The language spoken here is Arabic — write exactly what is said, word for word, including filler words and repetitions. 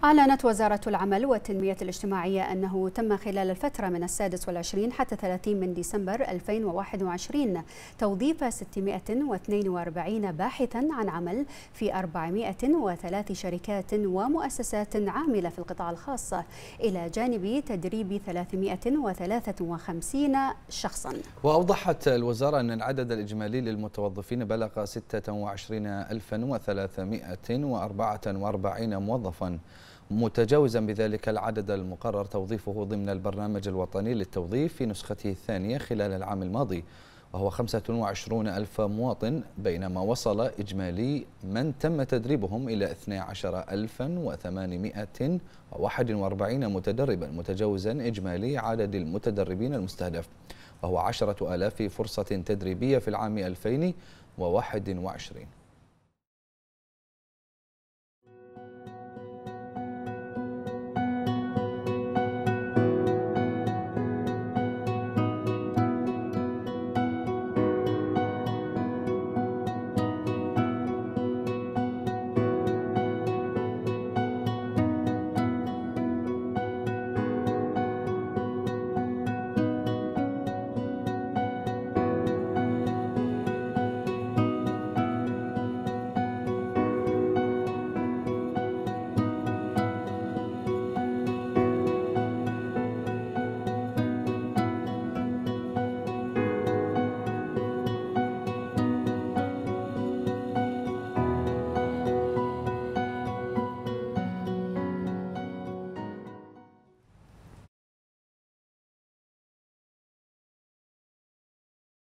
أعلنت وزارة العمل والتنمية الاجتماعية أنه تم خلال الفترة من السادس والعشرين حتى ثلاثين من ديسمبر ألفين وواحد وعشرين توظيف ستمائة واثنين وأربعين باحثا عن عمل في أربعمائة وثلاث شركات ومؤسسات عاملة في القطاع الخاص، إلى جانب تدريب ثلاثمائة وثلاثة وخمسين شخصا. وأوضحت الوزارة أن العدد الإجمالي للمتوظفين بلغ ستة وعشرين ألفا وثلاثمائة وأربعة وأربعين موظفا، متجاوزا بذلك العدد المقرر توظيفه ضمن البرنامج الوطني للتوظيف في نسخته الثانية خلال العام الماضي، وهو خمسة وعشرين ألف مواطن، بينما وصل إجمالي من تم تدريبهم إلى اثني عشر ألفا وثمانمائة وواحد وأربعين متدربا، متجاوزا إجمالي عدد المتدربين المستهدف، وهو عشرة آلاف فرصة تدريبية في العام ألفين وواحد وعشرين.